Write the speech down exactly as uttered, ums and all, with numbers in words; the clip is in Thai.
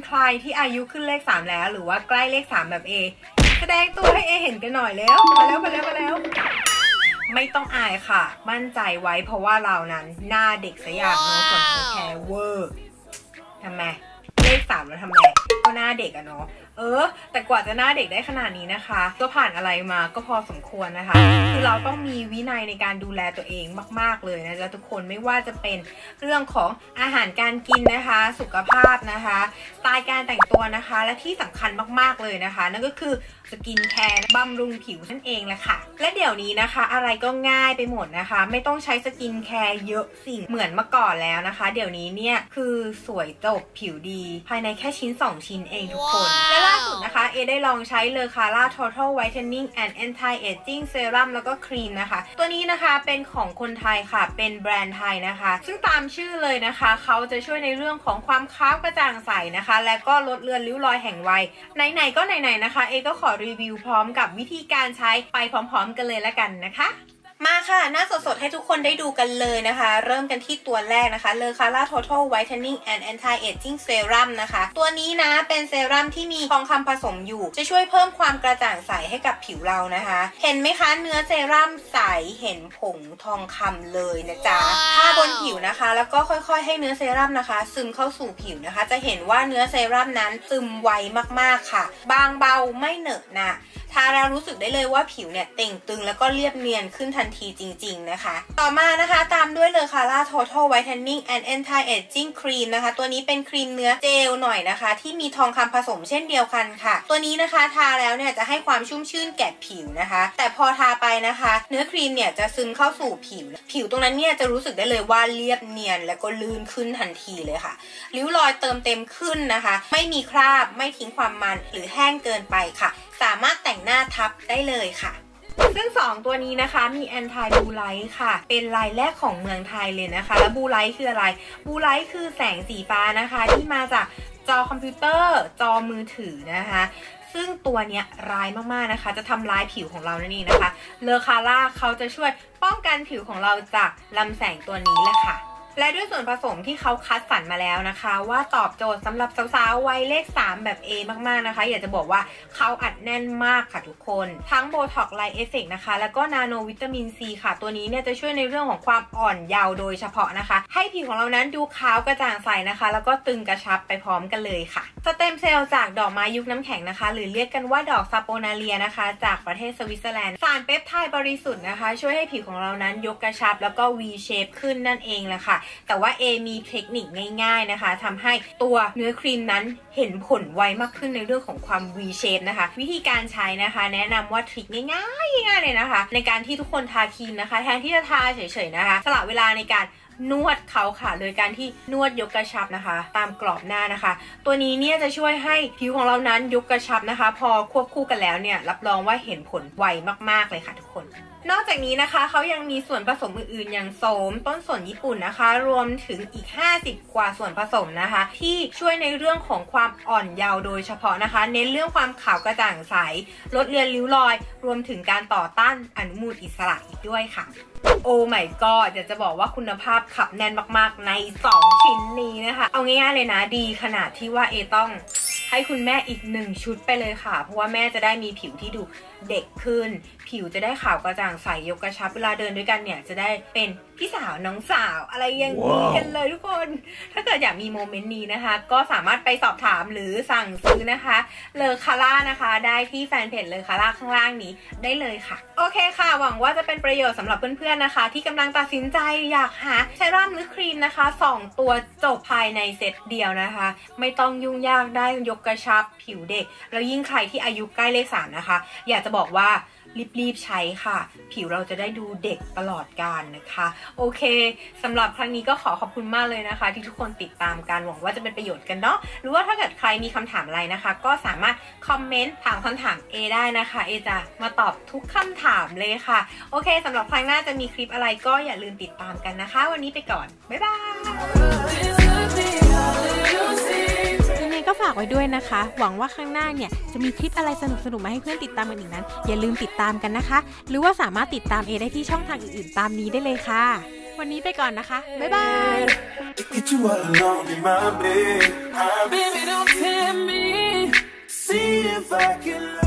ใครที่อายุขึ้นเลขสามแล้วหรือว่าใกล้เลขสามแบบเอแสดงตัวให้เอเห็นกันหน่อยแล้วมาแล้วมาแล้วมาแล้วไม่ต้องอายค่ะมั่นใจไว้เพราะว่าเรานั้นหน้าเด็กสยามโนส่วนของแคร์เวอร์ทำไมเลขสามแล้วทำไมก็หน้าเด็กอะเนาะเออแต่กว่าจะหน้าเด็กได้ขนาดนี้นะคะก็ผ่านอะไรมาก็พอสมควรนะคะคือเราต้องมีวินัยในการดูแลตัวเองมากๆเลยนะจ๊ะทุกคนไม่ว่าจะเป็นเรื่องของอาหารการกินนะคะสุขภาพนะคะสไตล์การแต่งตัวนะคะและที่สำคัญมากๆเลยนะคะนั่นก็คือสกินแคร์บำรุงผิวนั่นเองแหละค่ะและเดี๋ยวนี้นะคะอะไรก็ง่ายไปหมดนะคะไม่ต้องใช้สกินแคร์เยอะสิ่งเหมือนเมื่อก่อนแล้วนะคะเดี๋ยวนี้เนี่ยคือสวยจบผิวดีภายในแค่ชิ้นสองชิ้นเองทุกคนและล่าสุดนะคะเอได้ลองใช้เลอคาร่า Total Whitening and Anti-Aging Serum แล้วก็ครีมนะคะตัวนี้นะคะเป็นของคนไทยค่ะเป็นแบรนด์ไทยนะคะซึ่งตามชื่อเลยนะคะเขาจะช่วยในเรื่องของความขาวกระจ่างใสนะคะและก็ลดเลือนริ้วรอยแห่งวัยไหนๆก็ไหนๆนะคะเอก็ขอรีวิวพร้อมกับวิธีการใช้ไปพร้อมๆกันเลยละกันนะคะมาค่ะหน้าสดๆให้ทุกคนได้ดูกันเลยนะคะเริ่มกันที่ตัวแรกนะคะเลอคาร่า Total Whitening and Anti-Aging Serum นะคะตัวนี้นะเป็นเซรั่มที่มีทองคำผสมอยู่จะช่วยเพิ่มความกระจ่างใสให้กับผิวเรานะคะเห็นไหมคะเนื้อเซรั่มใสเห็นผงทองคำเลยนะจ๊ะทาบนผิวนะคะแล้วก็ค่อยๆให้เนื้อเซรั่มนะคะซึมเข้าสู่ผิวนะคะจะเห็นว่าเนื้อเซรั่มนั้นซึมไวมากๆค่ะบางเบาไม่เหนอะหนะทาแล้วรู้สึกได้เลยว่าผิวเนี่ยเต่งตึงแล้วก็เรียบเนียนขึ้นทันทีจริงๆนะคะต่อมานะคะตามด้วยเลอคาร่า Total Whitening and Anti-Aging Cream นะคะตัวนี้เป็นครีมเนื้อเจลหน่อยนะคะที่มีทองคำผสมเช่นเดียวกันค่ะตัวนี้นะคะทาแล้วเนี่ยจะให้ความชุ่มชื่นแก่ผิวนะคะแต่พอทาไปนะคะเนื้อครีมเนี่ยจะซึมเข้าสู่ผิวผิวตรงนั้นเนี่ยจะรู้สึกได้เลยว่าเรียบเนียนแล้วก็ลื่นขึ้นทันทีเลยค่ะริ้วรอยเติมเต็มขึ้นนะคะไม่มีคราบไม่ทิ้งความมันหรือแห้งเกินไปค่ะสามารถแต่งหน้าทับได้เลยค่ะซึ่งสองตัวนี้นะคะมี Anti Blue Light ค่ะเป็นลายแรกของเมืองไทยเลยนะคะแล้ว Blue Light คืออะไร Blue Light คือแสงสีฟ้านะคะที่มาจากจอคอมพิวเตอร์จอมือถือนะคะซึ่งตัวเนี้ยร้ายมากๆนะคะจะทำร้ายผิวของเรานั่นเองนะคะเลอคาร่าเขาจะช่วยป้องกันผิวของเราจากลำแสงตัวนี้แหละค่ะและด้วยส่วนผสมที่เขาคัดสรรมาแล้วนะคะว่าตอบโจทย์สำหรับสาวๆวัยเลขสามแบบ A มากๆนะคะอยากจะบอกว่าเขาอัดแน่นมากค่ะทุกคนทั้งโบท็อกซ์ไลท์เอฟเฟกต์นะคะแล้วก็นาโนวิตามินซีค่ะตัวนี้เนี่ยจะช่วยในเรื่องของความอ่อนเยาว์โดยเฉพาะนะคะให้ผิวของเรานั้นดูขาวกระจ่างใสนะคะแล้วก็ตึงกระชับไปพร้อมกันเลยค่ะสเต็มเซลล์จากดอกไม้ยุคน้ำแข็งนะคะหรือเรียกกันว่าดอกซาโปนาเลียนะคะจากประเทศสวิตเซอร์แลนด์สารเปปไทด์บริสุทธิ์นะคะช่วยให้ผิวของเรานั้นยกกระชับแล้วก็ V shape ขึ้นนั่นเองแหละค่ะแต่ว่าเอมีเทคนิคง่ายๆนะคะทำให้ตัวเนื้อครีมนั้นเห็นผลไวมากขึ้นในเรื่องของความ V shape นะคะวิธีการใช้นะคะแนะนำว่าทริคง่ายๆง่ายๆเลยนะคะในการที่ทุกคนทาครีมนะคะแทนที่จะทาเฉยๆนะคะสละเวลาในการนวดเขาค่ะโดยการที่นวดยกกระชับนะคะตามกรอบหน้านะคะตัวนี้เนี่ยจะช่วยให้ผิวของเรานั้นยกกระชับนะคะพอควบคู่กันแล้วเนี่ยรับรองว่าเห็นผลไวมากๆเลยค่ะทุกคนนอกจากนี้นะคะเขายังมีส่วนผสมอื่นๆอย่างโสมต้นสนญี่ปุ่นนะคะรวมถึงอีกห้าสิบกว่าส่วนผสมนะคะที่ช่วยในเรื่องของความอ่อนเยาว์โดยเฉพาะนะคะเน้นเรื่องความขาวกระจ่างใสลดเลือนริ้วรอยรวมถึงการต่อต้านอนุมูลอิสระอีกด้วยค่ะโอ้ my god อยากจะบอกว่าคุณภาพขับแน่นมากๆในสองชิ้นนี้นะคะเอาง่ายๆเลยนะดีขนาดที่ว่าเอต้องให้คุณแม่อีกหนึ่งชุดไปเลยค่ะเพราะว่าแม่จะได้มีผิวที่ดูเด็กขึ้นผิวจะได้ขาวกระจ่างใสยกกระชับเวลาเดินด้วยกันเนี่ยจะได้เป็นพี่สาวน้องสาวอะไรอย่างนี้กันเลยทุกคนถ้าเกิดอยากมีโมเมนต์นี้นะคะก็สามารถไปสอบถามหรือสั่งซื้อนะคะเลอคาร่านะคะได้ที่แฟนเพจเลอคาร่าข้างล่างนี้ได้เลยค่ะโอเคค่ะหวังว่าจะเป็นประโยชน์สำหรับเพื่อนๆนะคะที่กำลังตัดสินใจอยากหาเซรั่มหรือครีมนะคะสองตัวจบภายในเซตเดียวนะคะไม่ต้องยุ่งยากได้ยกกระชับผิวเด็กแล้วยิ่งใครที่อายุใกล้เลขสามนะคะอยากจะบอกว่ารีบๆใช้ค่ะผิวเราจะได้ดูเด็กตลอดกาลนะคะโอเคสำหรับครั้งนี้ก็ขอขอบคุณมากเลยนะคะที่ทุกคนติดตามกันหวังว่าจะเป็นประโยชน์กันเนาะหรือว่าถ้าเกิดใครมีคำถามอะไรนะคะก็สามารถคอมเมนต์ถามคำถามเอได้นะคะเอจะมาตอบทุกคำถามเลยค่ะโอเคสำหรับครั้งหน้าจะมีคลิปอะไรก็อย่าลืมติดตามกันนะคะวันนี้ไปก่อนบ๊ายบายก็ฝากไว้ด้วยนะคะหวังว่าข้างหน้าเนี่ยจะมีคลิปอะไรสนุกๆมาให้เพื่อนติดตามกันอีกนั้นอย่าลืมติดตามกันนะคะหรือว่าสามารถติดตามเอได้ที่ช่องทางอื่นๆตามนี้ได้เลยค่ะวันนี้ไปก่อนนะคะ บ๊ายบาย Get you all alone in my bed. Baby, don't tempt me. See if I can